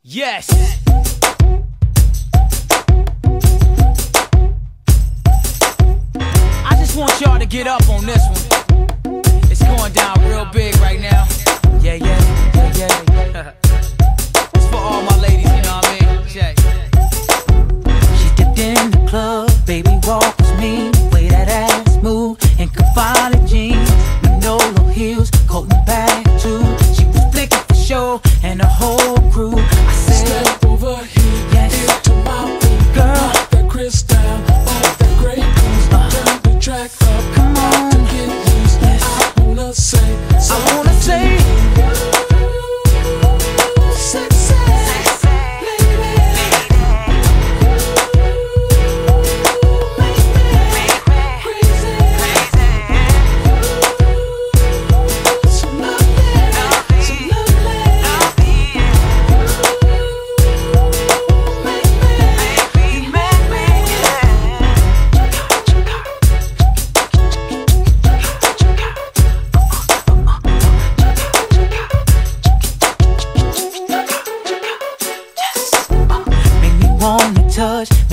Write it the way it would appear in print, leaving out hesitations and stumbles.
Yes. I just want y'all to get up on this one. It's going down real big right now. Yeah, yeah, yeah, yeah. It's for all my ladies, you know what I mean? Check. She dipped in the club, baby walk was mean. Way that ass move in Cavalli jeans, Manolo heels, coat and bag too. She was flicking for show and the whole crew. I said, step over here, yes, into my room. girl, Knock that crystal, off that Grey Goose. Turn the track up, come on, to get loose. yes. I wanna say, I wanna say, sexy lady. So lovely, so lovely. make me wanna touch,